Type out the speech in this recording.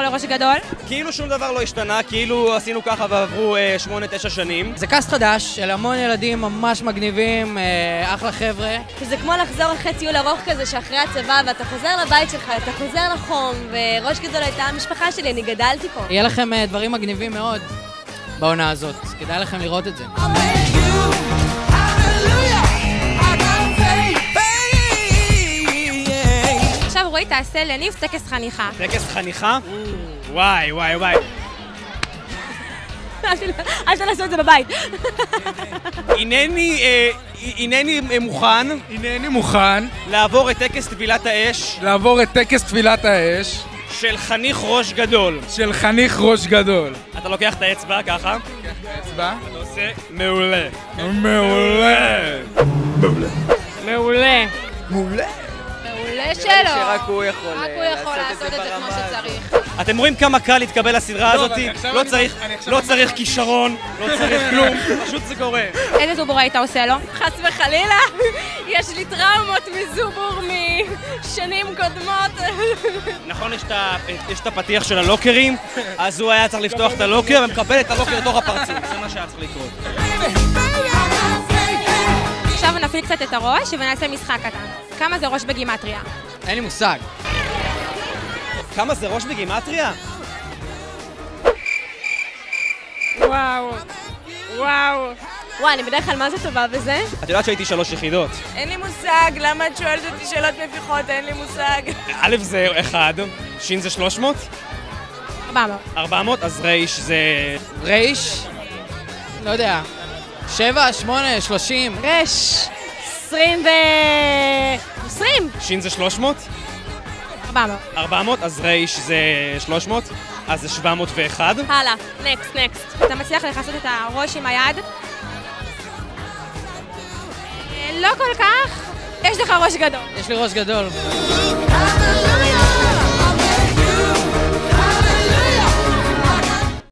לעבור לראש גדול? כאילו שום דבר לא השתנה, כאילו עשינו ככה ועברו 8-9 שנים. זה קאסט חדש של המון ילדים ממש מגניבים, אחלה חבר'ה. זה כמו לחזור אחרי טיול ארוך כזה שאחרי הצבא ואתה חוזר לבית שלך, אתה חוזר לחום, וראש גדול הייתה המשפחה שלי, אני גדלתי פה. יהיה לכם דברים מגניבים מאוד בעונה הזאת, כדאי לכם לראות את זה. עכשיו רועי תעשה לניב טקס חניכה. טקס חניכה? וואי, וואי, וואי. אל תנסו את זה בבית. הנני מוכן לעבור את טקס טבילת האש של חניך ראש גדול. אתה לוקח את האצבע ככה. אתה עושה מעולה. מעולה שלו. שרק הוא יכול לעשות את זה כמו שצריך. אתם רואים כמה קל להתקבל לסדרה הזאת? לא צריך כישרון, לא צריך כלום, פשוט זה קורה. איזה זובור היית עושה לו? חס וחלילה, יש לי טראומות מזובור משנים קודמות. נכון, יש את הפתיח של הלוקרים, אז הוא היה צריך לפתוח את הלוקר ומקבל את הלוקר לתוך הפרצוף, זה מה שהיה צריך לקרות. עכשיו נפעיל קצת את הראש ונעשה משחק קטן. כמה זה ראש בגימטריה? אין לי מושג. כמה זה ראש בגימטריה? וואו. אני בדרך כלל מה זה טובה בזה? את יודעת שהייתי 3 יחידות. אין לי מושג, למה את שואלת אותי שאלות מביכות? אין לי מושג. א' זה 1, ש' זה 300? 400, אז רייש זה... רייש? לא יודע. 7, 8, 30. רש. 20. ש' זה 300? 400, אז רייש זה 300, אז זה 701. הלאה, נקסט. אתה מצליח לחסות את הראש עם היד? לא כל כך. יש לך ראש גדול. יש לי ראש גדול. Hallelujah.